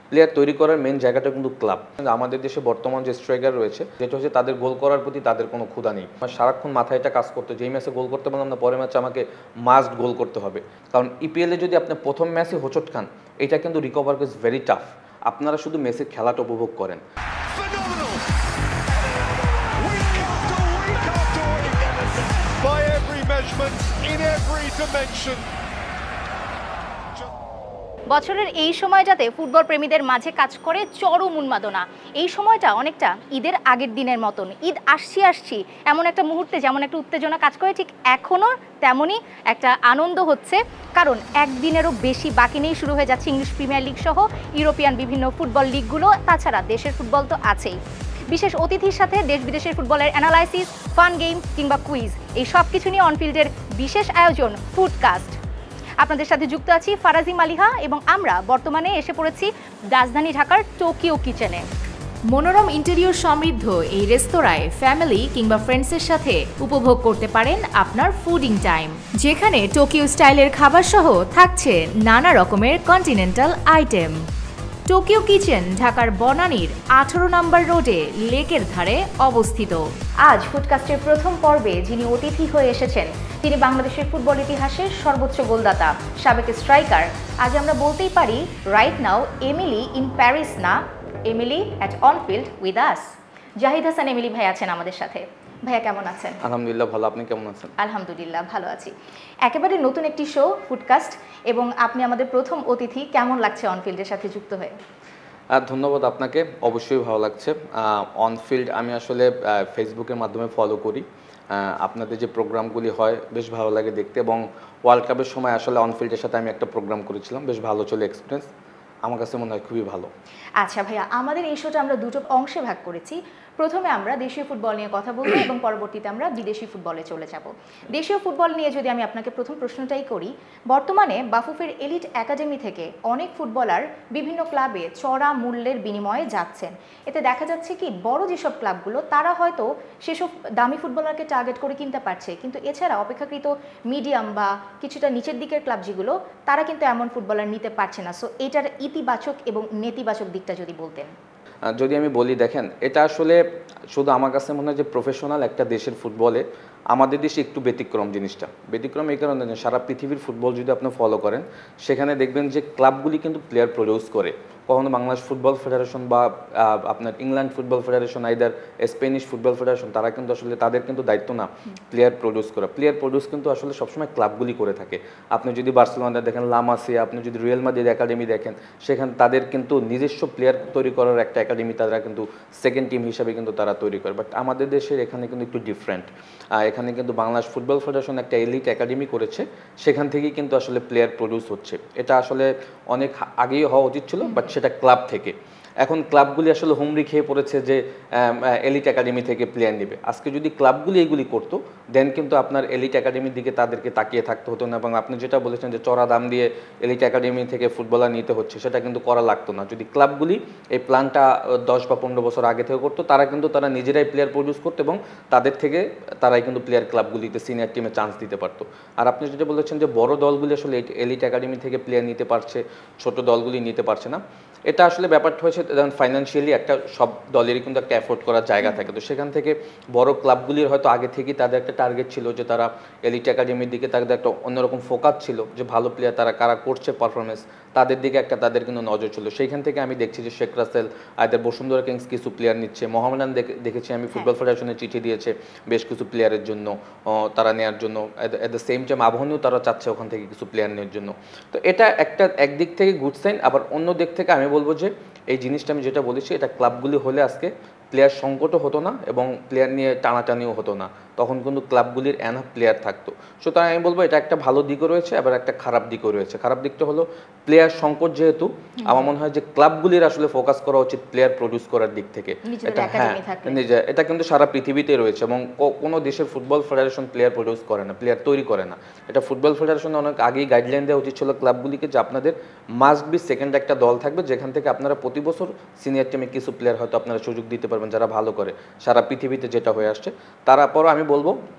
Player তৈরি করার main জায়গাটা কিন্তু ক্লাব। আমাদের দেশে বর্তমান যে স্ট্রাইকার রয়েছে যেটা হচ্ছে তাদের গোল করার প্রতি তাদের কোনো ক্ষুধা নেই। আমার সারাক্ষণ মাথায় এটা কাজ করতে, যেই ম্যাচে গোল করতে পারলাম না পরের ম্যাচে আমাকে মাস্ট গোল করতে হবে। কারণ ইপিএলে যদি আপনি প্রথম ম্যাচে হোঁচট খান, এটা কিন্তু রিকভার ইজ ভেরি টাফ। আপনারা শুধু মেসির খেলাটা উপভোগ করেন। বছরের এই সময়টাতে ফুটবল প্রেমীদের মাঝে কাজ করে চরম উন্মাদনা। এই সময়টা অনেকটা ঈদের আগের দিনের মতন, ঈদ আসছি এমন একটা মুহূর্তে যেমন একটা উত্তেজনা কাজ করে, ঠিক এখনও তেমনই একটা আনন্দ হচ্ছে। কারণ একদিনেরও বেশি বাকি নেই, শুরু হয়ে যাচ্ছে ইংলিশ প্রিমিয়ার লিগ সহ ইউরোপিয়ান বিভিন্ন ফুটবল লিগগুলো। তাছাড়া দেশের ফুটবল তো আছেই। বিশেষ অতিথির সাথে দেশ বিদেশের ফুটবলের অ্যানালাইসিস, ফান গেম কিংবা কুইজ, এই সব কিছু নিয়ে অনফিল্ডের বিশেষ আয়োজন ফুডকাস্ট। আপনাদের সাথে যুক্ত আছি ফারাজি, মালিহা এবং আমরা বর্তমানে এসে পড়েছি রাজধানী ঢাকার টোকিও কিচেনে। মনোরম ইন্টেরিয়র সমৃদ্ধ এই রেস্তোরাঁয় ফ্যামিলি কিংবা ফ্রেন্ডসের সাথে উপভোগ করতে পারেন আপনার ফুডিং টাইম, যেখানে টোকিও স্টাইলের খাবার সহ থাকছে নানা রকমের কন্টিনেন্টাল আইটেম। টোকিও কিচেন ঢাকার বনানীর 18 নম্বর রোডে লেকের ধারে অবস্থিত। আজ ফুডকাস্টের প্রথম পর্বে যিনি অতিথি হয়ে এসেছেন তিনি বাংলাদেশের ফুটবল ইতিহাসের সর্বোচ্চ গোলদাতা, সাবেক স্ট্রাইকার। আজ আমরা বলতেই পারি right now Emily in Paris না, Emily at Anfield with us. Zahid Hasan Emily ভাই আছেন আমাদের সাথে। ভাইয়া কেমন আছেন? আলহামদুলিল্লাহ ভালো, আপনি কেমন আছেন? আলহামদুলিল্লাহ ভালো আছি। একেবারে নতুন একটি শো ফুডকাস্ট এবং আপনি আমাদের প্রথম অতিথি, কেমন লাগছে অনফিল্ডের সাথে যুক্ত হয়ে? ধন্যবাদ আপনাকে, অবশ্যই ভালো লাগছে। অনফিল্ড আমি আসলে ফেসবুকের মাধ্যমে ফলো করি, আপনাদের যে প্রোগ্রামগুলি হয় বেশ ভালো লাগে দেখতে, এবং ওয়ার্ল্ড কাপের সময় আসলে অনফিল্ডের সাথে আমি একটা প্রোগ্রাম করেছিলাম, বেশ ভালো চলে এক্সপিরিয়েন্স, আমার কাছে মনে হয় খুবই ভালো। আচ্ছা ভাইয়া, আমাদের এই শোটা আমরা দুটো অংশে ভাগ করেছি। প্রথমে আমরা দেশীয় ফুটবল নিয়ে কথা বলবো এবং পরবর্তীতে আমরা বিদেশি ফুটবলে চলে যাব। দেশীয় ফুটবল নিয়ে যদি আমি আপনাকে প্রথম প্রশ্নটাই করি, বর্তমানে বাফুফের এলিট একাডেমি থেকে অনেক ফুটবলার বিভিন্ন ক্লাবে চড়া মূল্যের বিনিময়ে যাচ্ছেন। এতে দেখা যাচ্ছে কি বড় যেসব ক্লাবগুলো তারা হয়তো সেসব দামি ফুটবলারকে টার্গেট করে কিনতে পারছে, কিন্তু এছাড়া অপেক্ষাকৃত মিডিয়াম বা কিছুটা নিচের দিকের ক্লাব যেগুলো তারা কিন্তু এমন ফুটবলার নিতে পারছে না। সো এটার ইতিবাচক এবং নেতিবাচক দিকটা যদি বলতেন। যদি আমি বলি, দেখেন এটা আসলে শুধু আমার কাছে মনে হয় যে প্রফেশনাল একটা দেশের ফুটবলে আমাদের দেশে একটু ব্যতিক্রম। জিনিসটা ব্যতিক্রম এই কারণে সারা পৃথিবীর ফুটবল যদি আপনি ফলো করেন সেখানে দেখবেন যে ক্লাবগুলি কিন্তু প্লেয়ার প্রডিউস করে। কখনো বাংলাদেশ ফুটবল ফেডারেশন বা আপনার England football federation, either Spanish football federation, তারা কিন্তু আসলে তাদের কিন্তু দায়িত্ব না প্লেয়ার প্রডিউস করা। প্লেয়ার প্রডিউস কিন্তু আসলে সবসময় ক্লাবগুলি করে থাকে। আপনি যদি বার্সেলোনা দেখেন, লা মাসিয়া, আপনি যদি রিয়াল মাদ্রিদ একাডেমি দেখেন, সেখানে তাদের কিন্তু নিজস্ব প্লেয়ার তৈরি করার একটা একাডেমি তারা কিন্তু সেকেন্ড টিম হিসাবে কিন্তু তারা তৈরি করে। বাট আমাদের দেশের এখানে কিন্তু একটু ডিফারেন্ট। এখানে কিন্তু বাংলাদেশ ফুটবল ফেডারেশন একটা এলিট একাডেমি করেছে, সেখান থেকেই কিন্তু আসলে প্লেয়ার প্রডিউস হচ্ছে। এটা আসলে অনেক আগেই হওয়া উচিত ছিল, বাট সেটা ক্লাব থেকে। এখন ক্লাবগুলি আসলে হুমড়ি খেয়ে পড়েছে যে এলিট একাডেমি থেকে প্লেয়ার নেবে। আজকে যদি ক্লাবগুলি এইগুলি করতো দেন কিন্তু আপনার এলিট একাডেমির দিকে তাদেরকে তাকিয়ে থাকতে হতো না, এবং আপনি যেটা বলেছেন যে চড়া দাম দিয়ে এলিট একাডেমি থেকে ফুটবলার নিতে হচ্ছে, সেটা কিন্তু করা লাগতো না। যদি ক্লাবগুলি এই প্ল্যানটা 10 বা 15 বছর আগে থেকে করতো, তারা নিজেরাই প্লেয়ার প্রডিউস করতো এবং তাদের থেকে তারাই কিন্তু প্লেয়ার ক্লাবগুলিতে সিনিয়র টিমে চান্স দিতে পারতো। আর আপনি যেটা বলেছেন যে বড় দলগুলি আসলে এলিট একাডেমি থেকে প্লেয়ার নিতে পারছে, ছোট দলগুলি নিতে পারছে না, এটা আসলে ব্যাপারটা হয়েছে যেমন ফাইন্যান্সিয়ালি একটা সব দলেরই কিন্তু একটা অ্যাফোর্ড করার জায়গা থাকে। তো সেখান থেকে বড় ক্লাবগুলির হয়তো আগে থেকেই তাদের একটা টার্গেট ছিল যে তারা এলিট একাডেমির দিকে তাদের একটা অন্যরকম ফোকাস ছিল, যে ভালো প্লেয়ার তারা কারা করছে পারফরমেন্স, তাদের দিকে একটা তাদের কিন্তু নজর ছিল। সেইখান থেকে আমি দেখছি যে শেখ রাসেল, আইদার বসুন্ধরা কিংস কিছু প্লেয়ার নিচ্ছে, মোহামেডান দেখেছি আমি ফুটবল ফেডারেশনে চিঠি দিয়েছে বেশ কিছু প্লেয়ারের জন্য তারা নেওয়ার জন্য। অ্যাট দ্য সেম টাইম আবহাওয়াও তারা চাচ্ছে ওখান থেকে কিছু প্লেয়ার নেওয়ার জন্য। তো এটা একটা একদিক থেকে গুড সাইন। আবার অন্য দিক থেকে আমি বলবো যে এই জিনিসটা আমি যেটা বলেছি, এটা ক্লাবগুলি হলে আজকে প্লেয়ার সংকটও হতো না এবং প্লেয়ার নিয়ে টানাটানিও হতো না, তখন কিন্তু ক্লাবগুলির এনাফ প্লেয়ার থাকতো। সুতরাং আমি বলবো এটা একটা ভালো দিকও রয়েছে, আবার একটা খারাপ দিকও রয়েছে। খারাপ দিকটা হলো প্লেয়ার সংকট, যেহেতু আমার মনে হয় যে ক্লাবগুলির আসলে ফোকাস করা উচিত প্লেয়ার প্রডিউস করার দিক থেকে। এটা কিন্তু সারা পৃথিবীতে রয়েছে এবং কোনো দেশের ফুটবল ফেডারেশন প্লেয়ার প্রডিউস করে না, প্লেয়ার তৈরি করে না। এটা ফুটবল ফেডারেশন অনেক আগেই গাইডলাইন দেওয়া উচিত ছিল ক্লাবগুলিকে, যে আপনাদের মাস্ট বি সেকেন্ড একটা দল থাকবে যেখান থেকে আপনারা প্রতি বছর সিনিয়র টিমে কিছু প্লেয়ার হয়তো আপনারা সুযোগ দিতে পারবেন যারা ভালো করে, সারা পৃথিবীতে যেটা হয়ে আসছে। তারপরও আমি বলবো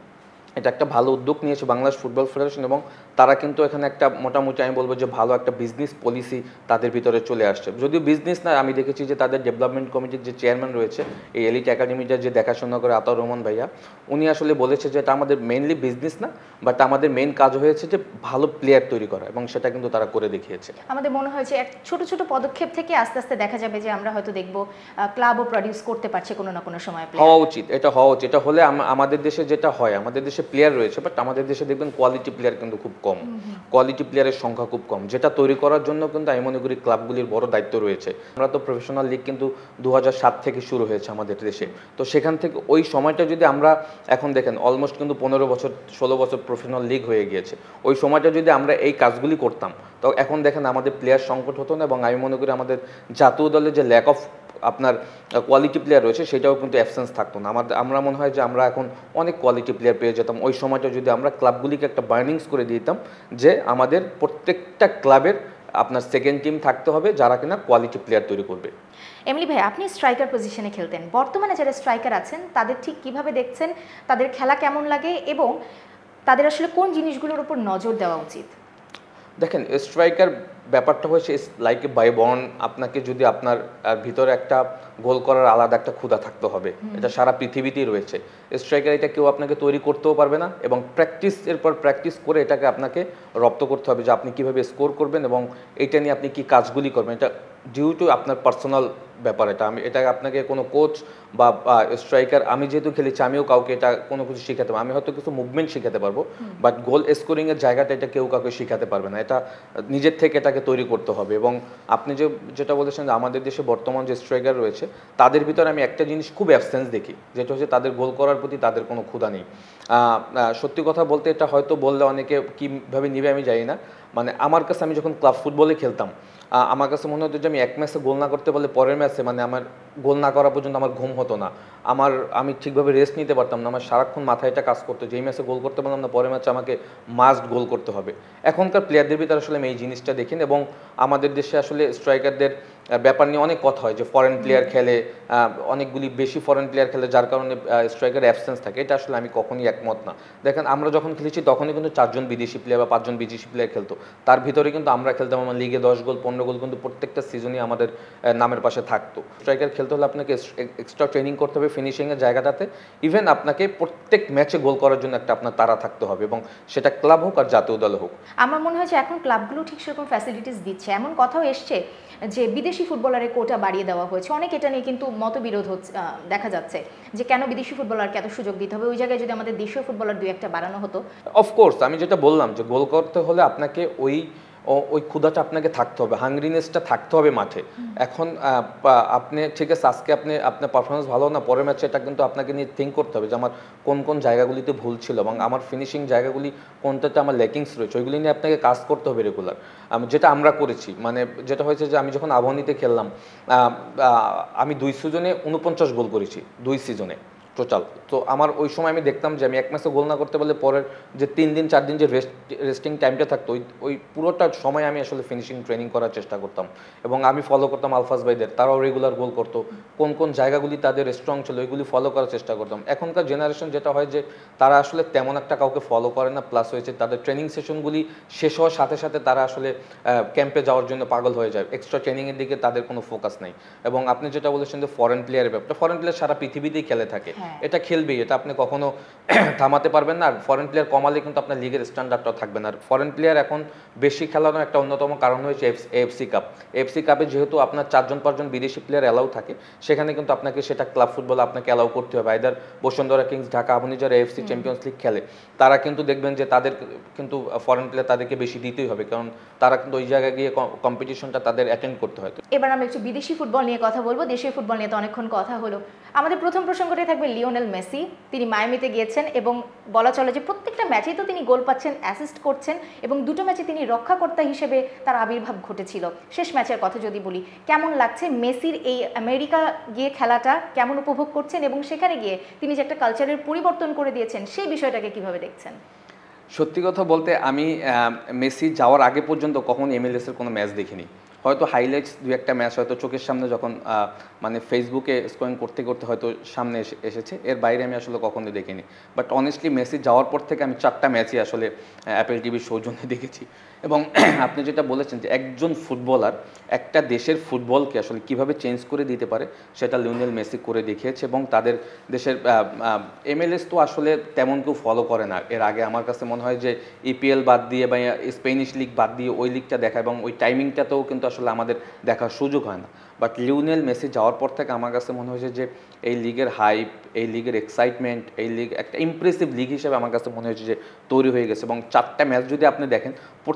এটা একটা ভালো উদ্যোগ নিয়েছে বাংলাদেশ ফুটবল ফেডারেশন এবং তারা কিন্তু এখানে একটা মোটামুটি আমি বলবো যে ভালো একটা বিজনেস পলিসি তাদের ভিতরে চলে আসছে। যদিও বিজনেস না, আমি দেখেছি যে তাদের ডেভেলপমেন্ট কমিটির যে চেয়ারম্যান রয়েছে এই এলিট একাডেমিটা যে দেখাশোনা করে আতাউর রহমান ভাইয়া, উনি আসলে বলেছে যে এটা আমাদের মেইনলি বিজনেস না, বাট আমাদের মেইন কাজ হয়েছে যে ভালো প্লেয়ার তৈরি করা, এবং সেটা কিন্তু তারা করে দেখিয়েছে। আমাদের মনে হয় যে এক ছোট ছোট পদক্ষেপ থেকে আস্তে আস্তে দেখা যাবে যে আমরা হয়তো দেখবো ক্লাবও প্রডিউস করতে পারছে কোনো না কোনো সময়। হওয়া উচিত, এটা হওয়া উচিত। এটা হলে আমাদের দেশে যেটা হয়, আমাদের দেশে প্লেয়ার রয়েছে বাট আমাদের দেশে দেখবেন কোয়ালিটি প্লেয়ার কিন্তু খুব কম, কোয়ালিটি প্লেয়ারের সংখ্যা খুব কম, যেটা তৈরি করার জন্য কিন্তু আমি মনে করি ক্লাবগুলির বড় দায়িত্ব রয়েছে। আমরা তো প্রফেশনাল লিগ কিন্তু 2007 থেকে শুরু হয়েছে আমাদের দেশে, তো সেখান থেকে ওই সময়টা যদি আমরা এখন দেখেন অলমোস্ট কিন্তু 15 বছর 16 বছর প্রফেশনাল লিগ হয়ে গিয়েছে, ওই সময়টা যদি আমরা এই কাজগুলি করতাম তো এখন দেখেন আমাদের প্লেয়ার সংকট হতো না, এবং আমি মনে করি আমাদের জাতীয় দলের যে ল্যাক অফ আপনার কোয়ালিটি প্লেয়ার রয়েছে সেটাও কিন্তু অ্যাবসেন্স থাকতো না। আমরা মনে হয় যে আমরা এখন অনেক কোয়ালিটি প্লেয়ার পেয়ে যেতাম ওই সময়টা যদি আমরা ক্লাবগুলিকে একটা বার্নিংস করে দিতাম যে আমাদের প্রত্যেকটা ক্লাবের আপনার সেকেন্ড টিম থাকতে হবে যারা কিনা কোয়ালিটি প্লেয়ার তৈরি করবে। এমলি ভাই, আপনি স্ট্রাইকার পজিশনে খেলতেন, বর্তমানে যারা স্ট্রাইকার আছেন তাদের ঠিক কিভাবে দেখছেন, তাদের খেলা কেমন লাগে এবং তাদের আসলে কোন জিনিসগুলোর উপর নজর দেওয়া উচিত? দেখেন, স্ট্রাইকার ব্যাপারটা হচ্ছে লাইক এ বাই বর্ন। আপনাকে যদি আপনার ভিতরে একটা গোল করার আলাদা একটা ক্ষুধা থাকতে হবে, এটা সারা পৃথিবীতেই রয়েছে। স্ট্রাইকার এটা কেউ আপনাকে তৈরি করতেও পারবে না, এবং প্র্যাকটিসের পর প্র্যাকটিস করে এটাকে আপনাকে রপ্ত করতে হবে যে আপনি কীভাবে স্কোর করবেন এবং এটা নিয়ে আপনি কী কাজগুলি করবেন। এটা ডিউ টু আপনার পার্সোনাল ব্যাপার। এটা আপনাকে কোনো কোচ বা স্ট্রাইকার, আমি যেহেতু খেলেছি আমিও কাউকে এটা কোনো কিছু শেখাতে পারবো, আমি হয়তো কিছু মুভমেন্ট শেখাতে পারবো, বাট গোল স্কোরিংয়ের জায়গাটা এটা কেউ কাউকে শেখাতে পারবে না, এটা নিজের থেকে এটাকে তৈরি করতে হবে। এবং আপনি যেটা বলেছেন যে আমাদের দেশে বর্তমান যে স্ট্রাইকার রয়েছে তাদের ভিতরে আমি একটা জিনিস খুব অ্যাবসেন্স দেখি, যেটা হচ্ছে তাদের গোল করার প্রতি তাদের কোনো ক্ষুধা নেই। সত্যি কথা বলতে এটা হয়তো বললে অনেকে কীভাবে নিবে আমি জানি না, মানে আমার কাছে আমি যখন ক্লাব ফুটবলে খেলতাম আমার কাছে মনে হতো যে আমি এক ম্যাচে গোল না করতে পারলে পরের ম্যাচে মানে আমার গোল না করা পর্যন্ত আমার ঘুম হতো না, আমি ঠিকভাবে রেস্ট নিতে পারতাম না, আমার সারাক্ষণ মাথায় এটা কাজ করতো যে এই ম্যাচে গোল করতে পারলাম না পরের ম্যাচে আমাকে মাস্ট গোল করতে হবে। এখনকার প্লেয়ারদের ভিতরে আসলে আমি এই জিনিসটা দেখি, এবং আমাদের দেশে আসলে স্ট্রাইকারদের ব্যাপার নিয়ে অনেক কথা হয় যে ফরেন প্লেয়ার খেলে, অনেকগুলি বেশি ফরেন প্লেয়ার খেলে যার কারণে স্ট্রাইকার অ্যাবসেন্স থাকে, এটা আসলে আমি কখনই একমত না। দেখেন আমরা যখন খেলেছি তখনই কিন্তু 4 জন বিদেশি প্লেয়ার বা 5 জন বিদেশি প্লেয়ার খেলতো, তার ভিতরে কিন্তু আমরা খেলতাম আমার লিগে 10 গোল 15 গোল কিন্তু প্রত্যেকটা সিজনই আমাদের নামের পাশে থাকতো। স্ট্রাইকার খেলতে হলে আপনাকে এক্সট্রা ট্রেনিং করতে হবে ফিনিশিংয়ের জায়গাটাতে, ইভেন আপনাকে প্রত্যেক ম্যাচে গোল করার জন্য একটা আপনার তাড়া থাকতে হবে, এবং সেটা ক্লাব হোক আর জাতীয় দল হোক। আমার মনে হয় যে এখন ক্লাবগুলো ঠিক সেরকম ফ্যাসিলিটিস দিচ্ছে, এমন কথাও এসছে যে বিদেশি ফুটবলারের কোটা বাড়িয়ে দেওয়া হয়েছে, অনেক এটা নিয়ে কিন্তু মতবিরোধ দেখা যাচ্ছে যে কেন বিদেশি ফুটবলারকে এত সুযোগ দিতে হবে, ওই জায়গায় যদি আমাদের দেশীয় ফুটবলার 2-1টা বাড়ানো হতো। অফকোর্স আমি যেটা বললাম যে গোল করতে হলে আপনাকে ওই ক্ষুধাটা আপনাকে থাকতে হবে, হাংরিনেসটা থাকতে হবে মাঠে। এখন আপনি ঠিক আছে আজকে আপনার পারফরমেন্স ভালো না, পরের ম্যাচে এটা কিন্তু আপনাকে নিয়ে থিঙ্ক করতে হবে যে আমার কোন কোন জায়গাগুলিতে ভুল ছিল এবং আমার ফিনিশিং জায়গাগুলি কোনটাতে আমার ল্যাকিংস রয়েছে, ওইগুলি নিয়ে আপনাকে কাজ করতে হবে রেগুলার। যেটা আমরা করেছি, মানে যেটা হয়েছে যে আমি যখন আবাহনীতে খেললাম আমি 2 সিজনে 49 গোল করেছি, 2 সিজনে টোটাল। তো আমার ওই সময় আমি দেখতাম যে আমি এক ম্যাচে গোল না করতে পারলে পরের যে 3 দিন 4 দিন যে রেস্টিং টাইমটা থাকতো ওই পুরোটা সময় আমি আসলে ফিনিশিং ট্রেনিং করার চেষ্টা করতাম, এবং আমি ফলো করতাম আলফাজ ভাইদের, তারাও রেগুলার গোল করতো, কোন কোন জায়গাগুলি তাদের স্ট্রং ছিল ওইগুলি ফলো করার চেষ্টা করতাম। এখনকার জেনারেশন যেটা হয় যে তারা আসলে তেমন একটা কাউকে ফলো করে না, প্লাস হয়েছে তাদের ট্রেনিং সেশনগুলি শেষ হওয়ার সাথে সাথে তারা আসলে ক্যাম্পে যাওয়ার জন্য পাগল হয়ে যায়, এক্সট্রা ট্রেনিংয়ের দিকে তাদের কোনো ফোকাস নেই। এবং আপনি যেটা বলেছেন যে ফরেন প্লেয়ারের ব্যাপারটা, ফরেন প্লেয়ার সারা পৃথিবীতেই খেলে থাকে, এটা খেলবেই, এটা আপনি কখনো থামাতে পারবেন না। আর ফরেন প্লেয়ার কমালে কিন্তু আপনার লিগের স্ট্যান্ডার্ডটাও থাকবে না। আর ফরেন প্লেয়ার এখন বেশি খেলানোর একটা অন্যতম কারণ হয়েছে এএফসি কাপ। এএফসি কাপে যেহেতু আপনার 4 জন 5 জন বিদেশি প্লেয়ার অ্যালাউ থাকে, সেখানে কিন্তু আপনাকে সেটা ক্লাব ফুটবল আপনাকে অ্যালাউ করতে হবে। আইদার বসুন্ধরা কিংস, ঢাকা আবাহনী যারা এএফসি চ্যাম্পিয়ন্স লিগ খেলে তারা কিন্তু দেখবেন যে তাদের কিন্তু ফরেন প্লেয়ার তাদেরকে বেশি দিতেই হবে, কারণ তারা কিন্তু ওই জায়গায় গিয়ে কম্পিটিশনটা তাদের অ্যাটেন্ড করতে হয়। এবার আমরা একটু বিদেশি ফুটবল নিয়ে কথা বলবো। দেশীয় ফুটবল নিয়ে তো অনেকক্ষণ কথা হলো, আমাদের প্রথম প্রসঙ্গটাই থাকবে লিওনেল মেসি। তিনি মায়ামিতে গিয়েছেন এবং বলা চলে যে প্রত্যেকটা ম্যাচেই তো তিনি গোল পাচ্ছেন, অ্যাসিস্ট করছেন, এবং 2টো ম্যাচে তিনি রক্ষাকর্তা হিসেবে তার আবির্ভাব ঘটেছিল। শেষ ম্যাচের কথা যদি বলি, কেমন লাগছে মেসির এই আমেরিকা গিয়ে খেলাটা, কেমন উপভোগ করছেন এবং সেখানে গিয়ে তিনি যে একটা কালচারের পরিবর্তন করে দিয়েছেন সেই বিষয়টাকে কিভাবে দেখছেন? সত্যি কথা বলতে আমি মেসি যাওয়ার আগে পর্যন্ত কখনো MLS-এর কোনো ম্যাচ দেখিনি, হয়তো হাইলাইটস দু একটা ম্যাচ হয়তো চোখের সামনে যখন মানে ফেসবুকে স্ক্রলিং করতে করতে হয়তো সামনে এসেছে, এর বাইরে আমি আসলে কখনোই দেখিনি। বাট অনেস্টলি মেসি যাওয়ার পর থেকে আমি 4টা ম্যাচই আসলে অ্যাপেল টিভির সৌজন্যে দেখেছি। এবং আপনি যেটা বলেছেন যে একজন ফুটবলার একটা দেশের ফুটবলকে আসলে কিভাবে চেঞ্জ করে দিতে পারে সেটা লিওনেল মেসি করে দেখিয়েছে। এবং তাদের দেশের MLS তো আসলে তেমন কেউ ফলো করে না। এর আগে আমার কাছে মনে হয় যে EPL বাদ দিয়ে বা স্পেনিশ লিগ বাদ দিয়ে ওই লিগটা দেখা এবং ওই টাইমিংটাতেও কিন্তু আসলে আমাদের দেখার সুযোগ হয় না। বাট লিওনেল মেসি যাওয়ার পর থেকে আমার কাছে মনে হয়েছে যে এই লিগের হাইপ, এই লিগের এক্সাইটমেন্ট, এই লিগ একটা ইমপ্রেসিভ লিগ হিসেবে আমার কাছে মনে হয়েছে যে তৈরি হয়ে গেছে। এবং 4টা ম্যাচ যদি আপনি দেখেন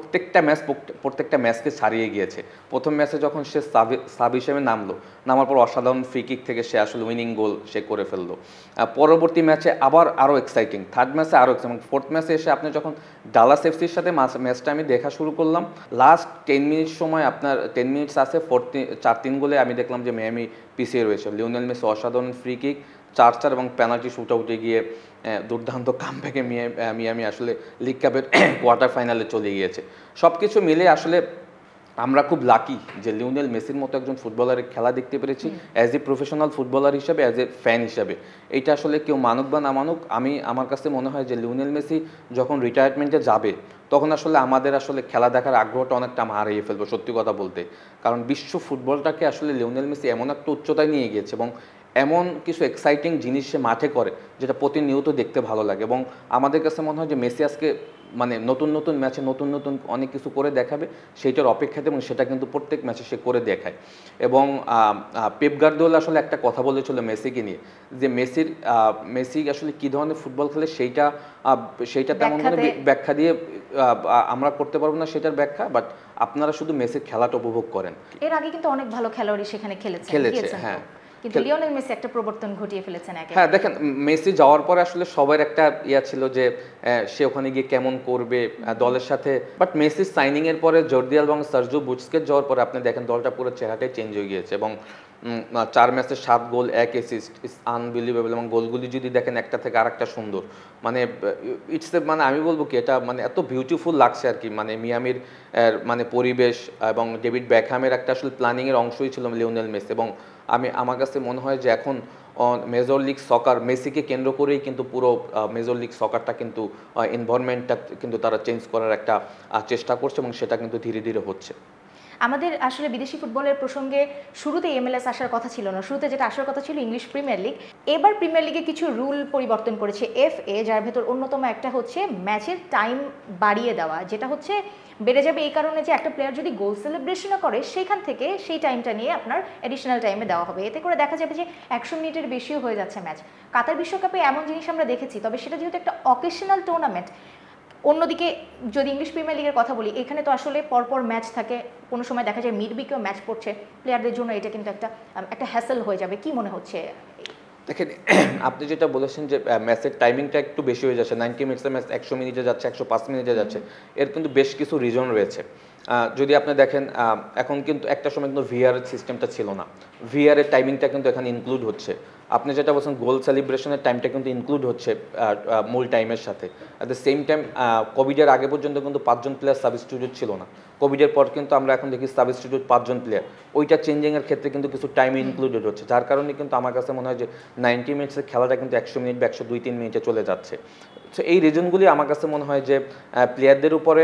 প্রত্যেকটা ম্যাচকে ছাড়িয়ে গিয়েছে। প্রথম ম্যাচে যখন সে সাব হিসেবে নামার পর অসাধারণ ফ্রি কিক থেকে সে আসলে উইনিং গোল সে করে ফেললো। পরবর্তী ম্যাচে আবার আরও এক্সাইটিং, থার্ড ম্যাচে আরও এক্সাইটিং, ফোর্থ ম্যাচে এসে আপনি যখন ডালাস এফসির সাথে ম্যাচটা আমি দেখা শুরু করলাম, লাস্ট 10 মিনিট সময় আপনার 10 মিনিটস আছে 4-3 গোলে আমি দেখলাম যে মিয়ামি পিছিয়ে রয়েছে। লিওনেল মেসি অসাধারণ ফ্রি কিক, 4-4 এবং পেনাল্টি শুট আউটে গিয়ে দুর্দান্ত কামব্যাকে মিয়ামি আসলে লিগ কাপের কোয়ার্টার ফাইনালে চলে গিয়েছে। সব কিছু মিলে আসলে আমরা খুব লাকি যে লিওনেল মেসির মতো একজন ফুটবলারের খেলা দেখতে পেরেছি অ্যাজ এ প্রফেশনাল ফুটবলার হিসাবে, অ্যাজ এ ফ্যান হিসাবে। এইটা আসলে কেউ মানুক বা না মানুক, আমার কাছে মনে হয় যে লিওনেল মেসি যখন রিটায়ারমেন্টে যাবে তখন আসলে আমাদের আসলে খেলা দেখার আগ্রহটা অনেকটা হারিয়ে ফেলবো সত্যি কথা বলতে। কারণ বিশ্ব ফুটবলটাকে আসলে লিওনেল মেসি এমন একটা উচ্চতায় নিয়ে গিয়েছে এবং এমন কিছু এক্সাইটিং জিনিস সে মাঠে করে যেটা প্রতিনিয়ত দেখতে ভালো লাগে। এবং আমাদের কাছে মনে হয় যে মেসি আজকে মানে নতুন ম্যাচে নতুন অনেক কিছু করে দেখাবে সেইটার অপেক্ষাতে, এবং সেটা কিন্তু প্রত্যেক ম্যাচে সে করে দেখায়। এবং পেপ গার্দিওলা আসলে একটা কথা বলেছিল মেসিকে নিয়ে যে মেসি আসলে কী ধরনের ফুটবল খেলে সেইটা তেমন করে ব্যাখ্যা দিয়ে আমরা করতে পারবো না সেটার ব্যাখ্যা, বাট আপনারা শুধু মেসির খেলাটা উপভোগ করেন। এর আগে কিন্তু অনেক ভালো খেলোয়াড়ই সেখানে খেলেছে। হ্যাঁ, কিন্তু লিওনেল মেসি একটা প্রবর্তন ঘটিয়ে ফেলেছেন একেবারে। হ্যাঁ, দেখেন মেসি যাওয়ার পরে আসলে সবার একটা ছিল যে সে ওখানে গিয়ে কেমন করবে দলের সাথে। বাট মেসির সাইনিং এর পরে জর্দি আলবা এবং সার্জিও বুস্কেট যাওয়ার পরে আপনি দেখেন দলটা পুরো চেহারাটাই চেঞ্জ হয়ে গিয়েছে। এবং 4 ম্যাচে 7 গোল 1 অ্যাসিস্ট, ইটস আনবিলিভেবল। এবং গোলগুলি যদি দেখেন একটা থেকে আরেকটা সুন্দর, মানে মানে আমি বলবো কি এটা মানে এত বিউটিফুল লাগছে আর কি। মানে মিয়ামির মানে পরিবেশ এবং ডেভিড বেকহ্যামের একটা আসলে প্ল্যানিংয়ের অংশই ছিল লিওনেল মেসি। এবং আমার কাছে মনে হয় যে এখন মেজর লিগ সকার মেসিকে কেন্দ্র করেই কিন্তু পুরো মেজর লিগ সকারটা কিন্তু এনভায়রনমেন্টটা কিন্তু তারা চেঞ্জ করার একটা চেষ্টা করছে এবং সেটা কিন্তু ধীরে ধীরে হচ্ছে। আমাদের আসলে বিদেশি ফুটবলের প্রসঙ্গে শুরুতে MLS আসার কথা ছিল না, শুরুতে যেটা আসার কথা ছিল ইংলিশ প্রিমিয়ার লিগ। এবার প্রিমিয়ার লিগে কিছু রুল পরিবর্তন করেছে FA, যার ভেতর অন্যতম একটা হচ্ছে ম্যাচের টাইম বাড়িয়ে দেওয়া, যেটা হচ্ছে বেড়ে যাবে এই কারণে যে একটা প্লেয়ার যদি গোল সেলিব্রেশনও করে সেখান থেকে সেই টাইমটা নিয়ে আপনার অ্যাডিশনাল টাইমে দেওয়া হবে। এতে করে দেখা যাবে যে 100 মিনিটের বেশিও হয়ে যাচ্ছে ম্যাচ। কাতার বিশ্বকাপে এমন জিনিস আমরা দেখেছি, তবে সেটা যেহেতু একটা অকেশনাল টুর্নামেন্ট। অন্যদিকে যদি ইংলিশ প্রিমিয়ার লিগের কথা বলি, এখানে তো আসলে পরপর ম্যাচ থাকে, কোনো সময় দেখা যায় মিড উইকেও ম্যাচ পড়ছে, প্লেয়ারদের জন্য এটা কিন্তু একটা হ্যাসেল হয়ে যাবে। কি মনে হচ্ছে? দেখেন আপনি যেটা বলেছেন যে ম্যাচের টাইমিংটা একটু বেশি হয়ে যাচ্ছে, 90 মিনিটসের ম্যাচ 100 মিনিটে যাচ্ছে, 105 মিনিটে যাচ্ছে, এর কিন্তু বেশ কিছু রিজন রয়েছে। যদি আপনি দেখেন এখন কিন্তু একটা সময় কিন্তু ভিআর সিস্টেমটা ছিল না, ভিআর এর টাইমিংটা কিন্তু এখানে ইনক্লুড হচ্ছে। আপনি যেটা বলছেন গোল সেলিব্রেশনের টাইমটা কিন্তু ইনক্লুড হচ্ছে মূল টাইমের সাথে। অ্যাট দ্য সেম টাইম কোভিডের আগে পর্যন্ত কিন্তু 5 জন প্লেয়ার সাবস্টিটিউট ছিল না, কোভিডের পর কিন্তু আমরা এখন দেখি সাবস্টিটিউট 5 জন প্লেয়ার। ওইটা চেঞ্জিংয়ের ক্ষেত্রে কিন্তু কিছু টাইম ইনক্লুডেড হচ্ছে, যার কারণে কিন্তু আমার কাছে মনে হয় যে 90 মিনিটসের খেলাটা কিন্তু 100 মিনিট বা 102-3 মিনিটে চলে যাচ্ছে। সো এই রিজনগুলি আমার কাছে মনে হয় যে প্লেয়ারদের উপরে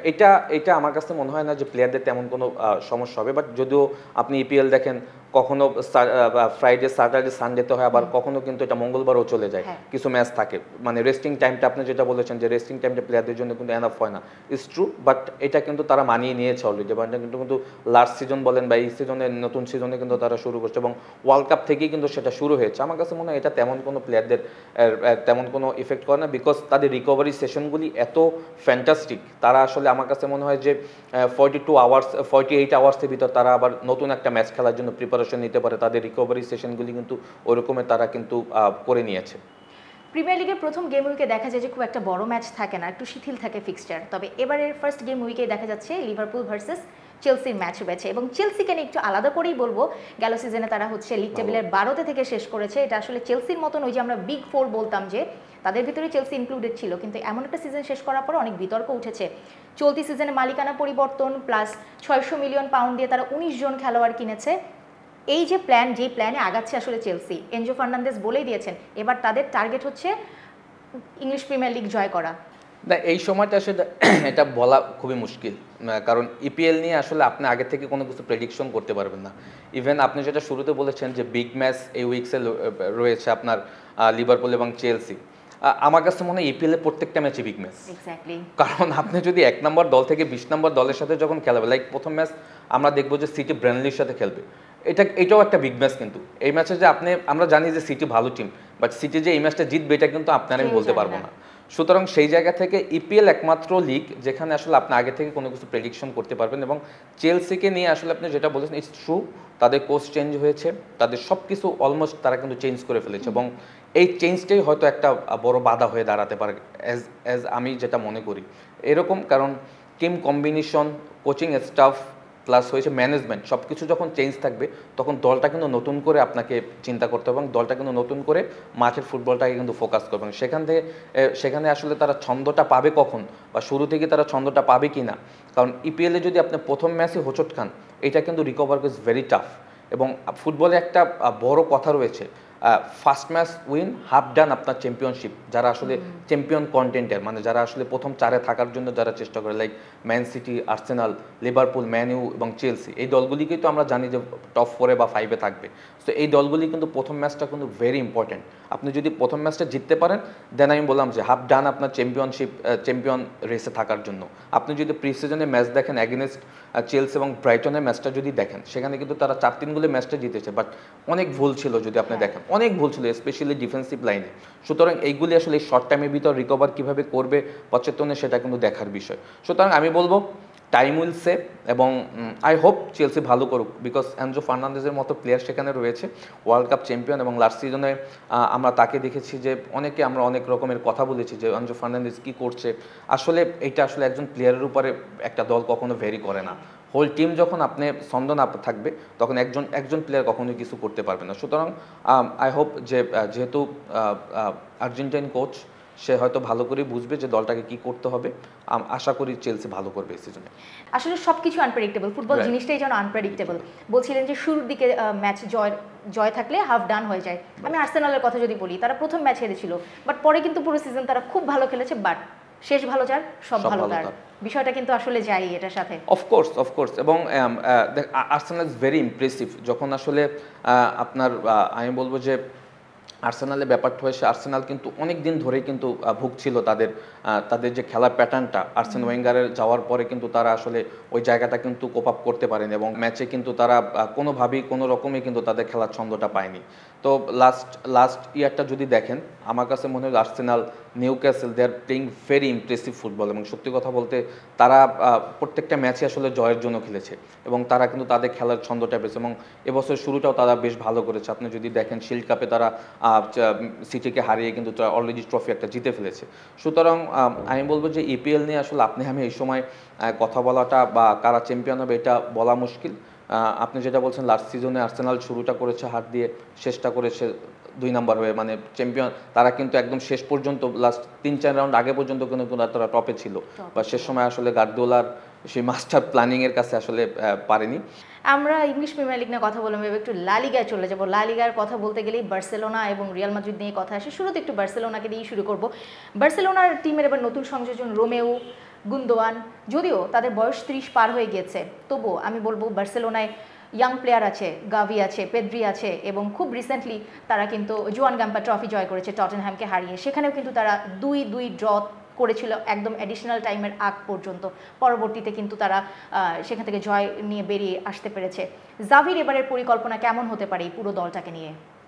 এটা আমার কাছে মনে হয় না যে প্লেয়ারদের তেমন কোনো সমস্যা হবে। বাট যদিও আপনি EPL দেখেন কখনো ফ্রাইডে স্যাটারডে সানডেতে হয়, আবার কখনো কিন্তু এটা মঙ্গলবারও চলে যায়, কিছু ম্যাচ থাকে। মানে রেস্টিং টাইমটা আপনি যেটা বলেছেন যে রেস্টিং টাইমটা প্লেয়ারদের জন্য কিন্তু এনাফ হয় না, ইটস ট্রু। বাট এটা কিন্তু তারা মানিয়ে নিয়েছে অলরেডি। বাট কিন্তু লাস্ট সিজন বলেন বা এই সিজনে নতুন সিজনে কিন্তু তারা শুরু করছে এবং ওয়ার্ল্ড কাপ থেকেই কিন্তু সেটা শুরু হয়েছে। আমার কাছে মনে হয় এটা তেমন কোনো প্লেয়ারদের তেমন কোনো ইফেক্ট করে না, বিকজ তাদের রিকভারি সেশনগুলি এত ফ্যান্টাস্টিক। তারা আসলে আমার কাছে মনে হয় যে 48 আওয়ার্সের ভিতর তারা আবার নতুন একটা ম্যাচ খেলার জন্য প্রিপারেশন নিতে পারে। তাদের রিকভারি সেশনগুলি কিন্তু ওই রকমের তারা কিন্তু করে নিয়েছে। প্রিমিয়ার লিগের প্রথম গেম উইকে দেখা যায় যে খুব একটা বড় ম্যাচ থাকে না, একটু শিথিল থাকে ফিক্সচার। তবে এবারের ফার্স্ট গেম উইকে দেখা যাচ্ছে লিভারপুল ভার্সেস চেলসির ম্যাচ রয়েছে, এবং চেলসিকে নিয়ে একটু আলাদা করেই বলবো। গেল সিজনে তারা হচ্ছে লিগ টেবিলের 12তে থেকে শেষ করেছে। এটা আসলে চেলসির মতন ওই যে আমরা বিগ 4 বলতাম যে তাদের ভিতরে চেলসি ইনক্লুডেড ছিল, কিন্তু এমন একটা সিজন শেষ করার পর অনেক বিতর্ক উঠেছে। চলতি সিজনে মালিকানা পরিবর্তন প্লাস 600 মিলিয়ন পাউন্ড দিয়ে তারা 19 জন খেলোয়াড় কিনেছে। এই যে প্ল্যান, যেই প্ল্যানে আগাচ্ছে আসলে চেলসি, এনজো ফার্নান্দেজ বলেই দিয়েছেন এবার তাদের টার্গেট হচ্ছে ইংলিশ প্রিমিয়ার লিগ জয় করা। না, এই সময়টা আসলে এটা বলা খুবই মুশকিল, কারণ ইপিএল নিয়ে আসলে আপনি আগে থেকে কোনো কিছু প্রেডিকশন করতে পারবেন না। ইভেন আপনি যেটা শুরুতে বলেছেন যে বিগ ম্যাচ এই উইকসে রয়েছে আপনার লিভারপুল এবং চেলসি, আমার কাছে মনে হয় ইপিএল এর প্রত্যেকটা ম্যাচে বিগ ম্যাচ। কারণ আপনি যদি 1 নম্বর দল থেকে 20 নম্বর দলের সাথে যখন খেলাবে, লাইক প্রথম ম্যাচ আমরা দেখবো যে সিটি ব্র্যানলির সাথে খেলবে, এটাও একটা বিগ ম্যাচ। কিন্তু এই ম্যাচে যে আমরা জানি যে সিটি ভালো টিম, বাট সিটি যে এই ম্যাচটা জিতবে এটা কিন্তু আপনারা আমি বলতে পারবো না। সুতরাং সেই জায়গা থেকে ইপিএল একমাত্র লিগ যেখানে আসলে আপনি আগে থেকে কোনো কিছু প্রেডিকশন করতে পারবেন। এবং চেলসিকে নিয়ে আসলে আপনি যেটা বলেছেন ইটস ট্রু, তাদের কোচ চেঞ্জ হয়েছে, তাদের সব কিছু অলমোস্ট তারা কিন্তু চেঞ্জ করে ফেলেছে, এবং এই চেঞ্জটাই হয়তো একটা বড় বাধা হয়ে দাঁড়াতে পারে অ্যাজ আমি যেটা মনে করি এরকম। কারণ team combination, coaching staff plus হয়েছে ম্যানেজমেন্ট, সব কিছু যখন চেঞ্জ থাকবে তখন দলটা কিন্তু নতুন করে আপনাকে চিন্তা করতে হবে, এবং দলটা কিন্তু নতুন করে মাঠের ফুটবলটাকে কিন্তু ফোকাস করবে। সেখানে আসলে তারা ছন্দটা পাবে কখন, বা শুরু থেকে তারা ছন্দটা পাবে কি না। কারণ ইপিএলে যদি আপনি প্রথম ম্যাচে হোঁচট খান, এটা কিন্তু রিকভার ইজ ভেরি টাফ। এবং ফুটবলে একটা বড় কথা রয়েছে, first match win half done আপনার চ্যাম্পিয়নশিপ। যারা আসলে চ্যাম্পিয়ন কন্টেন্টের, মানে যারা আসলে প্রথম 4-এ থাকার জন্য যারা চেষ্টা করে, like Man City, Arsenal, Liverpool, Man U এবং চেলসি, এই দলগুলিকেই তো আমরা জানি যে টপ 4-এ বা 5-এ থাকবে। সো এই দলগুলি কিন্তু প্রথম ম্যাচটা কিন্তু ভেরি ইম্পর্টেন্ট। আপনি যদি প্রথম ম্যাচটা জিততে পারেন, দেন আমি বললাম যে হাফ ডান আপনার চ্যাম্পিয়ন রেসে থাকার জন্য। আপনি যদি প্রি সিজনে ম্যাচ দেখেন অ্যাগেনস্ট চেলসি এবং ব্রাইটনের ম্যাচটা যদি দেখেন, সেখানে কিন্তু তারা 4-3 গোলে ম্যাচটা জিতেছে, বাট অনেক ভুল ছিল যদি আপনি দেখেন, অনেক ভুল ছিল স্পেশালি ডিফেন্সিভ লাইনে। সুতরাং এইগুলি আসলে এই শর্ট টাইমের ভিতর রিকভার কীভাবে করবে পচেতনে, সেটা কিন্তু দেখার বিষয়। সুতরাং আমি বলবো টাইম উইল সে, এবং আই হোপ চেলসি ভালো করুক, বিকজ এনজো ফার্নান্দেজের মতো প্লেয়ার সেখানে রয়েছে, ওয়ার্ল্ড কাপ চ্যাম্পিয়ন, এবং লাস্ট সিজনে আমরা তাকে দেখেছি যে আমরা অনেক রকমের কথা বলেছি যে এনজো ফার্নান্দেজ কী করছে। আসলে এটা আসলে একজন প্লেয়ারের উপরে একটা দল কখনো ভ্যারি করে না। হোল টিম যখন আপনি ছন্দ না থাকবে, তখন একজন প্লেয়ার কখনোই কিছু করতে পারবে না। সুতরাং আই হোপ যে যেহেতু আর্জেন্টাইন কোচ, সে হয়তো ভালো করে বুঝবে যে দলটাকে কি করতে হবে। আশা করি চেলসি ভালো করবে এই সিজনে। আসলে সবকিছু আনপ্রেডিক্টেবল, ফুটবল জিনিসটাই যেন আনপ্রেডিক্টেবল। বলছিলেন যে শুরুর দিকে ম্যাচ জয় থাকলে হাফ ডান হয়ে যায়। আমি আর্সেনালের কথা যদি বলি, তারা প্রথম ম্যাচ হেরেছিল, বাট পরে কিন্তু পুরো সিজন তারা খুব ভালো খেলেছে, বাট শেষ ভালো যার সব ভালো তার, বিষয়টা কিন্তু আসলে যাই এটার সাথে। অফকোর্স এবং আর্সেনাল ইজ ভেরি ইমপ্রেসিভ। যখন আসলে আপনার আমি বলবো যে আর্সেনালের ব্যাপারটা হয়েছে, আর্সেনাল কিন্তু অনেক দিন ধরেই কিন্তু ভুগছিল তাদের যে খেলার প্যাটার্নটা, আর্সেন ওয়েঙ্গারের যাওয়ার পরে কিন্তু তারা আসলে ওই জায়গাটা কিন্তু কোপ আপ করতে পারেনি, এবং ম্যাচে কিন্তু তারা কোনোভাবেই কোনো রকমই কিন্তু তাদের খেলার ছন্দটা পায়নি। তো লাস্ট ইয়ারটা যদি দেখেন, আমার কাছে মনে হয় Arsenal, Newcastle, they are playing very impressive football, এবং সত্যি কথা বলতে তারা প্রত্যেকটা ম্যাচে আসলে জয়ের জন্য খেলেছে, এবং তারা কিন্তু তাদের খেলার ছন্দটা পেয়েছে, এবং এবছর শুরুটাও তারা বেশ ভালো করেছে। আপনি যদি দেখেন শিল্ড কাপে তারা সিটিকে হারিয়ে কিন্তু অলরেডি ট্রফি একটা জিতে ফেলেছে। সুতরাং আমি বলবো যে ইপিএল নিয়ে আসলে আমি এই সময় কথা বলাটা বা কারা চ্যাম্পিয়ন হবে এটা বলা মুশকিল। আপনি যেটা বলছেন লাস্ট সিজনে আর্সেনাল শুরুটা করেছে হাত দিয়ে, শেষটা করেছে 2 নম্বর হয়ে, মানে চ্যাম্পিয়ন। তারা কিন্তু একদম শেষ পর্যন্ত লাস্ট 3-4 রাউন্ড আগে পর্যন্ত কিন্তু তারা টপে ছিল, বা শেষ সময় আসলে গার্দিওলার সেই মাস্টার প্ল্যানিংয়ের কাছে আসলে পারেনি। আমরা ইংলিশ প্রিমিয়ার লিগ নিয়ে কথা বললাম, এবার একটু লা লিগায় চলে যাবো। লা লিগার কথা বলতে গেলেই বার্সেলোনা এবং রিয়াল মাদ্রিদ নিয়ে কথা আসে। শুরুতে একটু বার্সেলোনাকে দিয়েই শুরু করব। বার্সেলোনার টিমের এবার নতুন সংযোজন রোমেও গুন্দোয়ান, যদিও তাদের বয়স 30 পার হয়ে গিয়েছে, তবুও আমি বলবো বার্সেলোনায় ইয়াং প্লেয়ার আছে, গাভি আছে, পেদ্রি আছে, এবং খুব রিসেন্টলি তারা কিন্তু জোয়ান গাম্পা ট্রফি জয় করেছে টটেনহ্যামকে হারিয়ে। সেখানেও কিন্তু তারা 2-2 ড্র করেছিল একদম অ্যাডিশনাল টাইমের আগ পর্যন্ত। পরবর্তীতে কিন্তু তারা সেখান থেকে জয় নিয়ে বেরিয়ে আসতে পেরেছে। জাভির এবারের পরিকল্পনা কেমন হতে পারে এই পুরো দলটাকে নিয়ে?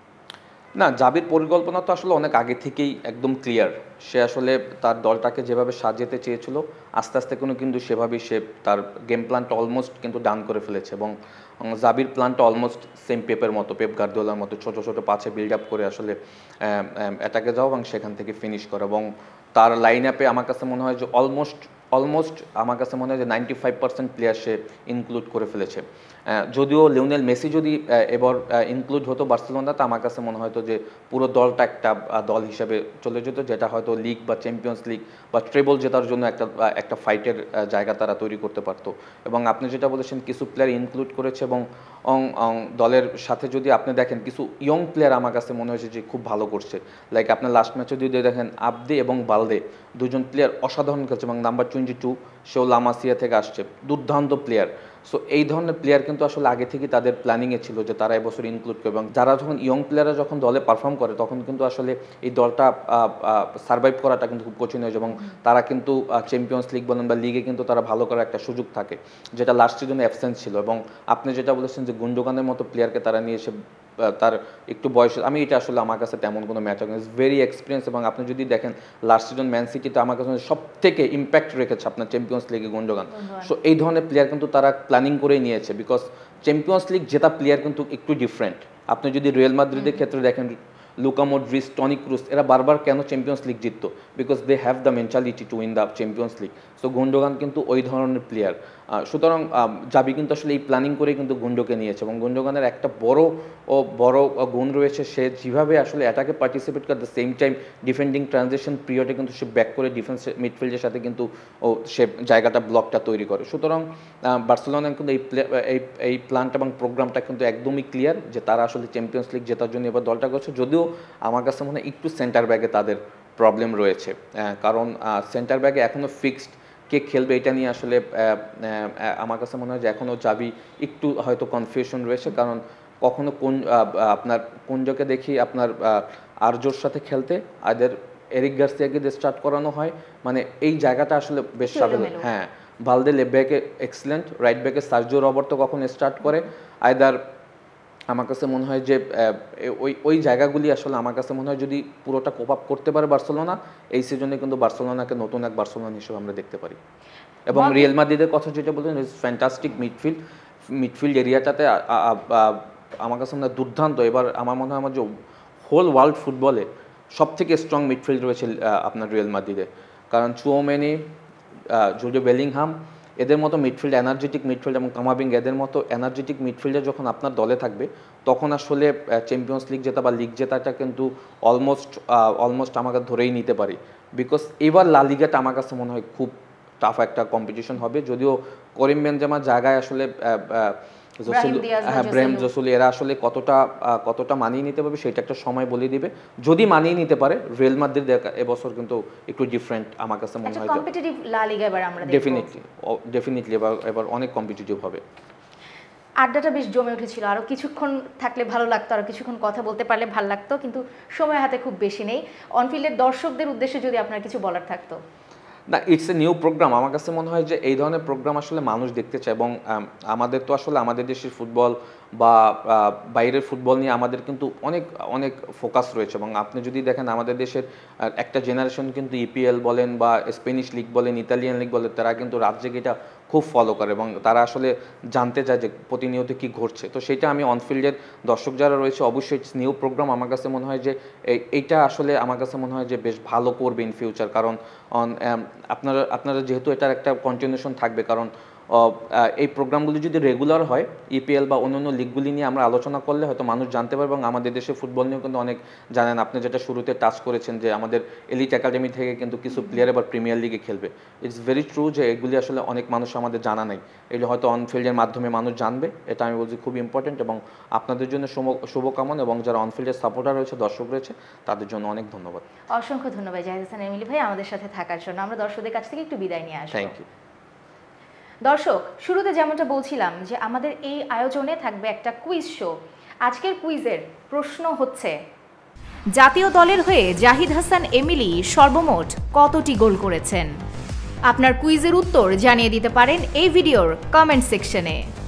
না, জাভির পরিকল্পনা তো আসলে অনেক আগে থেকেই একদম ক্লিয়ার। সে আসলে তার দলটাকে যেভাবে সাজাতে চেয়েছিল, আস্তে আস্তে কিন্তু সেভাবেই সে তার গেম প্ল্যানটা অলমোস্ট কিন্তু ডান করে ফেলেছে, এবং জাভির প্ল্যানটা অলমোস্ট সেম পেপের মতো, পেপ গার্দিওলার মতো, ছোটো ছোটো পাঁচে বিল্ড আপ করে আসলে অ্যাটাকে যাও এবং সেখান থেকে ফিনিশ করো। এবং তার লাইন আপে আমার কাছে মনে হয় যে অলমোস্ট আমার কাছে মনে হয় যে 95% প্লেয়ার সে ইনক্লুড করে ফেলেছে। যদিও লিওনেল মেসি যদি এবার ইনক্লুড হতো বার্সেলোনাতে, আমার কাছে মনে হয়তো যে পুরো দলটা একটা দল হিসেবে চলে যেত, যেটা হয়তো লিগ বা চ্যাম্পিয়ন্স লিগ বা ট্রেবল জেতার জন্য একটা ফাইটের জায়গা তারা তৈরি করতে পারতো। এবং আপনি যেটা বলেছেন কিছু প্লেয়ার ইনক্লুড করেছে, এবং দলের সাথে যদি আপনি দেখেন কিছু ইয়ং প্লেয়ার আমার কাছে মনে হয়েছে যে খুব ভালো করছে। লাইক আপনার লাস্ট ম্যাচে যদি দেখেন আবদে এবং বালদে দুজন প্লেয়ার অসাধারণ খেলছে, এবং নাম্বার 22 সেও লামাসিয়া থেকে আসছে, দুর্দান্ত প্লেয়ার। সো এই ধরনের প্লেয়ার কিন্তু আসলে আগে থেকে তাদের প্ল্যানিংয়ে ছিল যে তারা এবছর ইনক্লুড করবে, এবং যারা যখন ইয়ং প্লেয়াররা যখন দলে পারফর্ম করে তখন কিন্তু আসলে এই দলটা সার্ভাইভ করাটা কিন্তু খুব কঠিন হয়েছে, এবং তারা কিন্তু চ্যাম্পিয়ন্স লিগ বলেন বা লিগে কিন্তু তারা ভালো করার একটা সুযোগ থাকে, যেটা লাস্ট সিজনে অ্যাবসেন্স ছিল। এবং আপনি যেটা বলেছেন যে গুন্ডোগানের মতো প্লেয়ারকে তারা নিয়ে এসে তার একটু বয়স, আমি এটা আসলে আমার কাছে তেমন কোনো ম্যাচ হয় ইজ ভেরি এক্সপিরিয়েন্স। এবং আপনি যদি দেখেন লাস্ট সিজন ম্যান সিটিতে আমার কাছে সব থেকে ইম্প্যাক্ট রেখেছে আপনার চ্যাম্পিয়ন্স লিগে গুন্ডোগান। সো এই ধরনের প্লেয়ার কিন্তু তারা প্ল্যানিং করেই নিয়েছে, বিকজ চ্যাম্পিয়ন্স লিগ জেতা প্লেয়ার কিন্তু একটু ডিফারেন্ট। আপনি যদি রিয়াল মাদ্রিদের ক্ষেত্রে দেখেন লুকা মডরিচ, টনি ক্রুস, এরা বারবার কেন চ্যাম্পিয়ন্স লিগ জিততো? Because they have the mentality to win the Champions League. So Gundogan কিন্তু ওই ধরনের প্লেয়ার। সুতরাং জাবি কিন্তু আসলে এই প্ল্যানিং করে কিন্তু গুন্ডোকে নিয়েছে, এবং গুন্ডোগানের একটা বড় গুণ রয়েছে, সে যেভাবে আসলে অ্যাটাকে পার্টিসিপেট করে, the same time defending transition পিরিয়ডে কিন্তু সে ব্যাক করে ডিফেন্স মিডফিল্ডের সাথে কিন্তু সে জায়গাটা ব্লকটা তৈরি করে। সুতরাং বার্সেলোনা কিন্তু এই প্ল্যানটা এবং প্রোগ্রামটা কিন্তু একদমই ক্লিয়ার যে তারা আসলে চ্যাম্পিয়ন্স লিগ জেতার জন্য এবার দলটা করছে। যদিও আমার কাছে মনে হয় একটু সেন্টার ব্যাগে তাদের প্রবলেম রয়েছে, কারণ সেন্টার ব্যাগে এখনও ফিক্সড কে খেলবে এটা নিয়ে আসলে আমার কাছে মনে হয় যে এখনও জাবি একটু হয়তো কনফিউশন রয়েছে, কারণ কখনো আপনার কোনজকে দেখি আপনার আরজোর সাথে খেলতে, আদের এরিক গার্সিয়াকে দিয়ে স্টার্ট করানো হয়, মানে এই জায়গাটা আসলে বেশ স্বাভাবিক। হ্যাঁ, বালদে লেফট ব্যাকে এক্সেলেন্ট, রাইট ব্যাকে সার্জিও রবার্তো কখন স্টার্ট করে, আইদার আমার কাছে মনে হয় যে ওই জায়গাগুলি আসলে আমার কাছে মনে হয় যদি পুরোটা কোপ আপ করতে পারে বার্সেলোনা, এই সিজনে কিন্তু বার্সেলোনাকে নতুন এক বার্সেলোনা হিসেবে আমরা দেখতে পারি। এবং রিয়াল মাদ্রিদের কথা যেটা বললেন, ইজ ফ্যান্টাস্টিক মিডফিল্ড এরিয়াটাতে আমার কাছে মনে হয় দুর্দান্ত। এবার আমার মনে হয় আমার যে হোল ওয়ার্ল্ড ফুটবলে সব থেকে স্ট্রং মিডফিল্ড রয়েছে আপনার রিয়াল মাদ্রিদে, কারণ চুওমেনি, জুডে বেলিংহাম, এদের মতো মিডফিল্ড, এনার্জেটিক মিডফিল্ড, এবং কামাভিঙ্গা, এদের মতো এনার্জেটিক মিডফিল্ডে যখন আপনার দলে থাকবে তখন আসলে চ্যাম্পিয়ন্স লিগ জেতা বা লিগ জেতাটা কিন্তু অলমোস্ট আমাকে ধরেই নিতে পারি। বিকজ এবার লা লিগাটা আমার কাছে মনে হয় খুব টাফ একটা কম্পিটিশন হবে, যদিও করিম বেনজেমার জায়গায় আসলে ব্রাহিম জসুল এরা আসলে কতটা মানিয়ে নিতে পারবে সেটা একটা সময় বলে দিবে। যদি মানিয়ে নিতে পারে, রিয়াল মাদ্রিদ এবছর কিন্তু একটু ডিফারেন্ট আমার কাছে মনে হয়। কম্পিটিটিভ লা লিগা এবার আমরা দেখব, ডেফিনেটলি এবার অনেক কম্পিটিটিভ হবে। আড্ডাটা বেশ জমে উঠেছিল, আরও কিছুক্ষণ থাকলে ভালো লাগতো, আরও কিছুক্ষণ কথা বলতে পারলে ভালো লাগতো, কিন্তু সময় হাতে খুব বেশি নেই। অনফিল্ডের দর্শকদের উদ্দেশ্যে যদি আপনার কিছু বলার থাকতো। না, ইটস এ নিউ প্রোগ্রাম। আমার কাছে মনে হয় যে এই ধরনের প্রোগ্রাম আসলে মানুষ দেখতে চায়, এবং আমাদের তো আসলে আমাদের দেশের ফুটবল বা বাইরের ফুটবল নিয়ে আমাদের কিন্তু অনেক ফোকাস রয়েছে। এবং আপনি যদি দেখেন আমাদের দেশের একটা জেনারেশন কিন্তু ইপিএল বলেন বা স্প্যানিশ লিগ বলেন, ইতালিয়ান লিগ বলেন, তারা কিন্তু রাত জেগে এটা খুব ফলো করে, এবং তারা আসলে জানতে চায় যে প্রতিনিয়ত কী ঘটছে। তো সেটা আমি অনফিল্ডের দর্শক যারা রয়েছে অবশ্যই ইটস নিউ প্রোগ্রাম। আমার কাছে মনে হয় যে এইটা আসলে আমার কাছে মনে হয় যে বেশ ভালো করবে ইন ফিউচার, কারণ আপনারা যেহেতু এটার একটা কন্টিনিউশন থাকবে, কারণ এই প্রোগ্রামগুলি যদি রেগুলার হয়, ইপিএল বা অন্যান্য লিগগুলি নিয়ে আমরা আলোচনা করলে হয়তো মানুষ জানতে পারবে। এবং আমাদের দেশে ফুটবল নিয়েও কিন্তু অনেক জানেন, আপনি যেটা শুরুতে টাচ করেছেন যে আমাদের এলিট একাডেমি থেকে কিন্তু কিছু প্লেয়ার এবার প্রিমিয়ার লিগে খেলবে। ইটস ভেরি ট্রু যে এগুলি আসলে অনেক মানুষ আমাদের জানা নেই, এগুলো হয়তো অনফিল্ডের মাধ্যমে মানুষ জানবে, এটা আমি বলছি খুব ইম্পর্টেন্ট। এবং আপনাদের জন্য শুভকামনা, এবং যারা অনফিল্ডের সাপোর্টার রয়েছে, দর্শক রয়েছে, তাদের জন্য অনেক ধন্যবাদ। অসংখ্য ধন্যবাদ জাহিদ হাসান এমিলি ভাই আমাদের সাথে থাকার জন্য। আমরা দর্শকদের কাছ থেকে একটু বিদায় নিয়ে আসবো। Thank you. দর্শক, শুরুতে যেমনটা বলছিলাম যে আমাদের এই আয়োজনে থাকবে একটা কুইজ শো। আজকের কুইজের প্রশ্ন হচ্ছে, জাতীয় দলের হয়ে জাহিদ হাসান এমিলি সর্বমোট কতটি গোল করেছেন? আপনার কুইজের উত্তর জানিয়ে দিতে পারেন এই ভিডিওর কমেন্ট সেকশনে।